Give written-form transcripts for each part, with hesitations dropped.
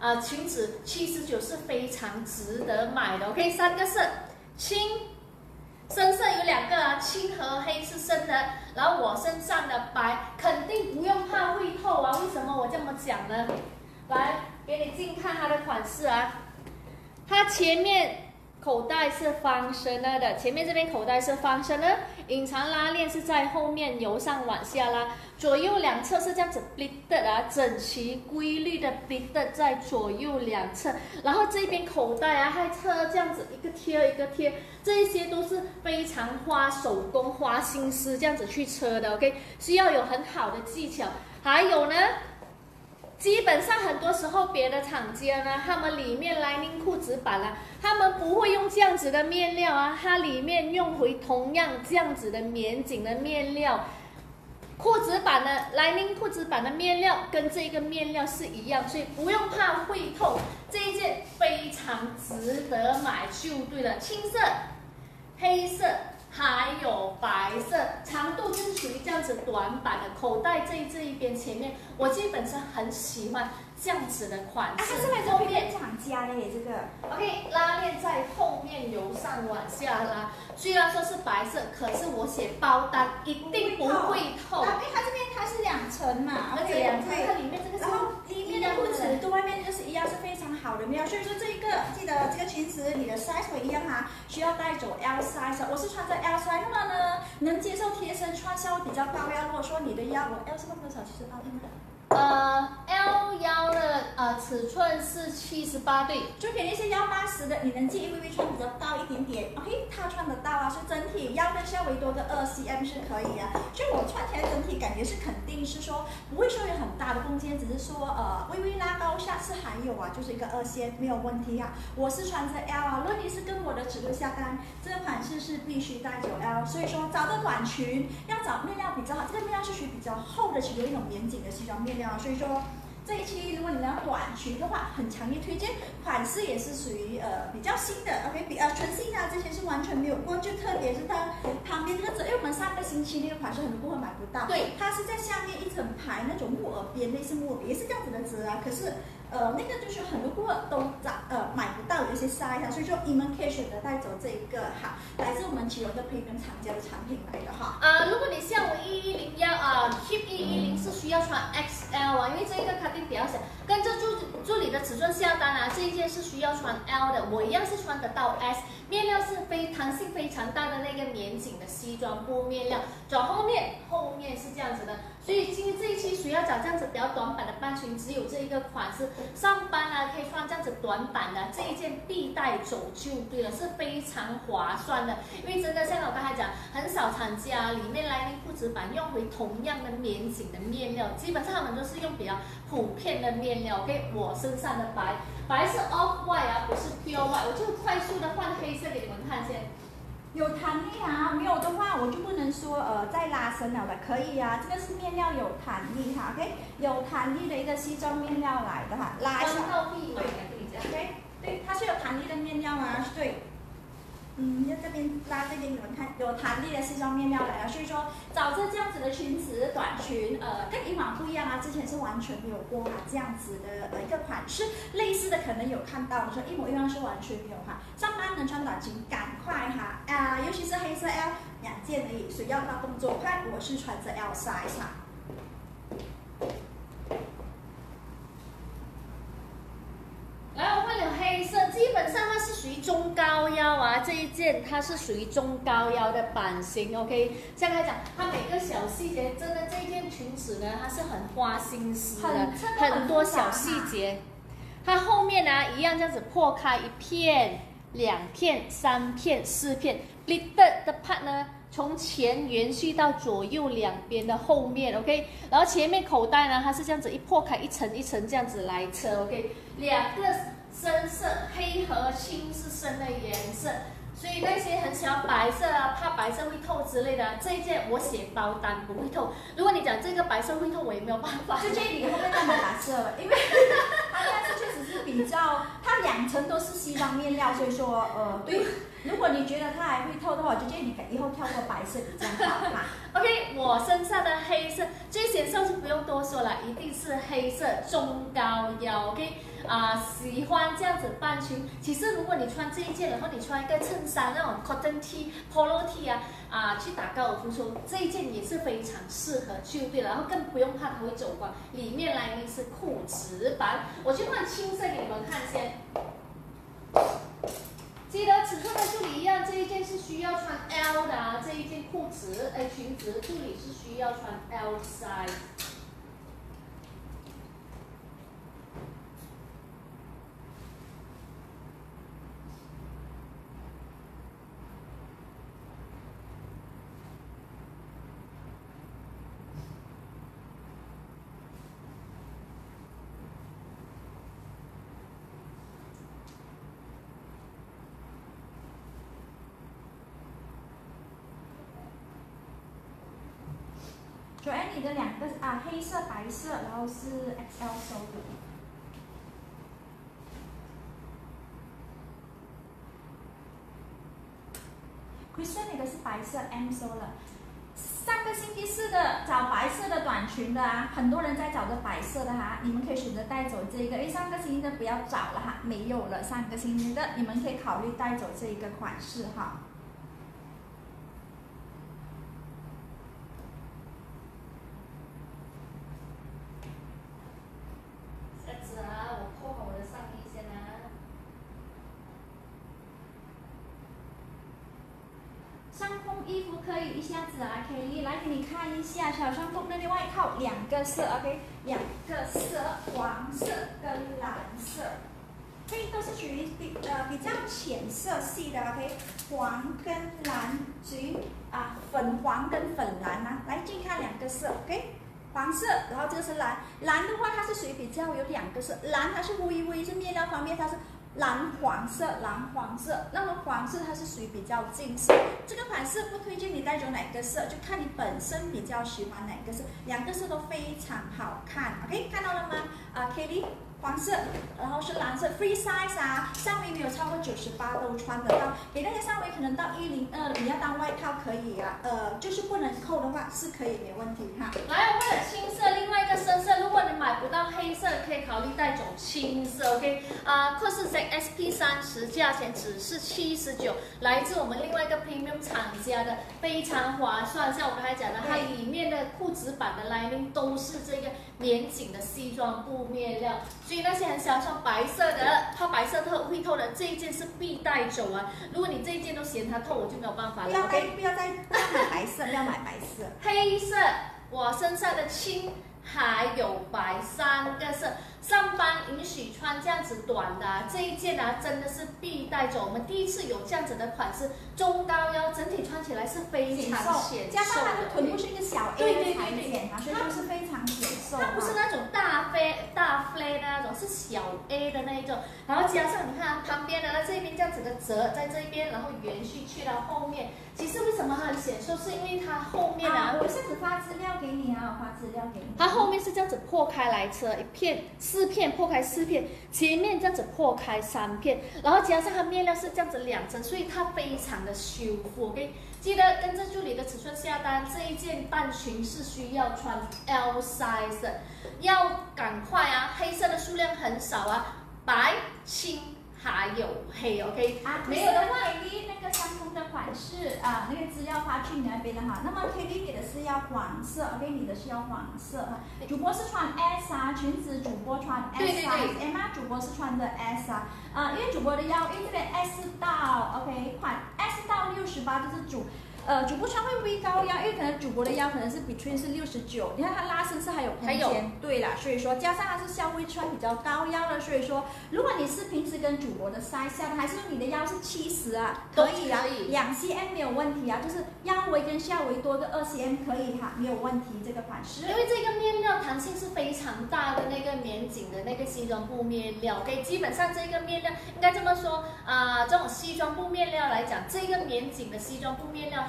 裙子79是非常值得买的。OK， 3个色，青。 深色有2个啊，青和黑是深的，然后我身上的白肯定不用怕会透啊。为什么我这么讲呢？来，给你近看它的款式啊，它前面口袋是方身的，前面这边口袋是方身的，隐藏拉链是在后面由上往下拉，左右两侧是这样子 pleated 啊，整齐规律的 pleated 在左右两侧，然后这边口袋啊还侧这样子一个贴一个贴。 这些都是非常花手工、花心思这样子去车的 ，OK， 需要有很好的技巧。还有呢，基本上很多时候别的厂家呢，他们里面 lining 裤子版啊，他们不会用这样子的面料啊，它里面用回同样这样子的绵紧的面料。 裤子版的 lining 裤子版的面料跟这个面料是一样，所以不用怕会透。这一件非常值得买就对了，青色、黑色还有白色，长度就是属于这样子短版的。口袋这一边前面，我基本上很喜欢这样子的款式。 它是来自别的厂家的耶，这个。 OK， 拉链在后面由上往下拉。 虽然说是白色，可是我写包单一定不会透。 因为它这边它是2层嘛， 而且2层它里面这个是， 然后里面的裤子跟外面就是一样，是非常好的面料。所以说这一个记得这个裙子你的 size 会一样哈，需要带走 L size。我是穿着 L size， 那么呢能接受贴身穿稍微比较高腰。如果说你的腰，我 L 是多少？78对吗 ？L 腰的尺寸是78对， 就给那些腰80的，你能介意微微穿比较高一点点 ，OK， 他穿得到啊，所以整体腰跟稍微多个2 cm 是可以啊。就我穿起来整体感觉是肯定是说不会说有很大的空间，只是说微微拉高下是还有啊，就是一个2 cm 没有问题啊。我是穿着 L 啊，如果你是跟我的尺寸下单，这个款式是必须带走 L， 所以说找个短裙要找面料比较好，这个面料是属于比较厚的，其中一种绵紧的西装面料，所以说。 这一期如果你要短裙的话，很强烈推荐，款式也是属于比较新的 ，OK， 比纯新啊这些是完全没有过，就特别是它旁边这个因为我们上个星期那个款式很多部分买不到，对，它是在下面一整排那种木耳边，类似木耳边也是这样子的折啊，可是那个就是很多顾客都买不到的一些 size 啊，所以说你们可以选择带走这一个哈，来自我们其中的 premium 厂家的产品来的哈。 如果你像我1101Keep 110是需要穿 XL 啊，因为这一个卡丁比较小，跟着助理的尺寸下单啊，这一件是需要穿 L 的，我一样是穿得到 S， 面料是弹性非常大的那个绵紧的西装布面料，转后面是这样子的，所以今天这一期谁要找这样子比较短版的半裙，只有这一个款式，上班啊可以穿这样子短版的这一件必带走就对了，是非常划算的，因为真的像我刚才讲，很少厂家里面lining裤子版用回同样的绵紧的面料，基本上他们都是用比较普遍的面料。OK， 我身上的白是 off white 啊，不是 pure white， 我就快速的换黑色给你们看先。 有弹力啊，没有的话我就不能说再拉伸了的，可以啊，这个是面料有弹力哈 ，OK， 有弹力的一个西装面料来的哈，拉小，对 ，OK， 对，它是有弹力的面料啊，对。要这边拉这边你们看，有弹力的西装面料来了，所以说找着这样子的裙子、短裙，跟以往不一样啊，之前是完全没有过这样子的一个款式，类似的可能有看到，说一模一样是完全没有哈。上班能穿短裙，赶快哈尤其是黑色 L 2件而已，谁要它动作快，我是穿着 L size 哈。 来，我换了黑色，基本上它是属于中高腰啊，这一件它是属于中高腰的版型 ，OK。像他讲，它每个小细节，真的这一件裙子呢，它是很花心思的，很多小细节。它后面呢一样这样子破开1片、2片、3片、4片 ，pleated 的 part 呢。从前延续到左右两边的后面 ，OK， 然后前面口袋呢，它是这样子一破开一层一层这样子来车 ，OK， 2个深色，黑和青是深的颜色，所以那些很喜欢白色啊，怕白色会透之类的，这一件我写包单不会透。如果你讲这个白色会透，我也没有办法。 就建议你后面再买白色了，因为它这确实是比较，它2层都是西装面料，所以说对。 如果你觉得它还会透的话，我就建议你以后跳过白色比较好看。 OK， 我身上的黑色最显瘦就不用多说了，一定是黑色中高腰。OK， 喜欢这样子半裙。其实如果你穿这一件，然后你穿一个衬衫那种 cotton T、polo T 去打高尔夫球，这一件也是非常适合就对了。然后更不用怕它会走光，里面来呢是裤子版，我去换青色给你们看先。记得尺寸跟助理一样，这一件是需要穿 L 的这一件裤子裙子，助理是需要穿 L size。 主要你的两个黑色、白色，然后是 XL 收的。Kristen 你的是白色 M 收了。上个星期四的找白色的短裙的很多人在找着白色的你们可以选择带走这个，因为上个星期的不要找了没有了。上个星期的你们可以考虑带走这一个款式我扣好我的上衣先上风衣服可以一下子Kelly 来给你看一下小上风的外套，两个色 OK， 两个色，黄色跟蓝色，都是属于比较浅色系的 OK， 黄跟蓝属于粉黄跟粉蓝来近看两个色 OK。黄色，然后这个是蓝，蓝的话它是属于比较有两个色，蓝它是微是面料方面它是蓝黄色，那么黄色它是属于比较近色。这个款式不推荐你带走哪个色，就看你本身比较喜欢哪个色，两个色都非常好看 ，OK， 看到了吗？Kelly。黄色，然后是蓝色 ，free size 上围没有超过98都穿得到。给那些上围可能到102，你要当外套可以就是不能扣的话是可以没问题来，我们的青色，另外一个深色，如果你买不到黑色，可以考虑带走青色 ，OK？克氏 ZSP30，价钱只是79，来自我们另外一个 premium 厂家的，非常划算。像我刚才讲的，它里面的裤子版的 lining 都是这个棉紧的西装布面料。所以那些很喜欢穿白色的，怕白色会透的，这一件是必带走如果你这一件都嫌它透，我就没有办法了。 不要再买白色，不要买白色。 黑色，我身上的青还有白3个色，上班允许穿这样子短的这一件真的是必带走。我们第一次有这样子的款式，中高腰，整体穿起来是非常显瘦的， 加上它的臀部是一个小 A 的裁剪所以就是非常显瘦。 它不是那种大 flat 的那种，是小 A 的那一种。然后加上你看旁边的这边这样子的折在这边，然后延续去到后面。其实为什么它很显瘦，是因为它后面我下次发资料给你我发资料给你。 它后面是这样子破开来车一片4片破开4片，前面这样子破开3片，然后加上它面料是这样子2层，所以它非常的修复。OK， 记得跟着助理的尺寸下单，这一件半裙是需要穿 L size 的，要赶快黑色的数量很少白、青还有黑 ，OK， 没有的话，Kelly 那个相同的款式那个资料发去你那边的那么 Kelly 给的是要黄色 ，OK， 你的是要黄色主播是穿 S 裙子主播穿 S size，M 主播是穿的 S 因为主播的腰，因为这边 S 到 OK 款 S 到68就是主播穿会微高腰，因为可能主播的腰可能是 between 是69，你看它拉伸是还有空间，对啦，所以说加上它是稍微穿比较高腰的，所以说如果你是平时跟主播的 size 下的，还是你的腰是70可以2cm 没有问题就是腰围跟下围多个2cm可以没有问题这个款式。 因为这个面料弹性是非常大的那个棉紧的那个西装布面料，OK， 基本上这个面料应该这么说这种西装布面料来讲，这个棉紧的西装布面料。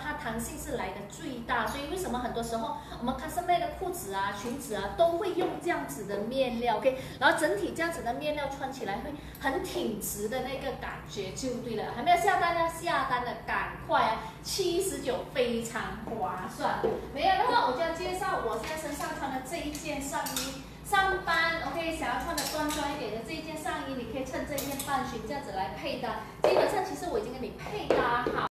它弹性是来的最大，所以为什么很多时候我们 custom made 的裤子啊、裙子啊都会用这样子的面料 ，OK， 然后整体这样子的面料穿起来会很挺直的那个感觉就对了。还没有下单呢，下单的赶快啊，79非常划算。没有的话，我就要介绍我现在身上穿的这一件上衣。上班 OK， 想要穿的端庄一点的这一件上衣，你可以趁这一件半裙这样子来配搭。基本上其实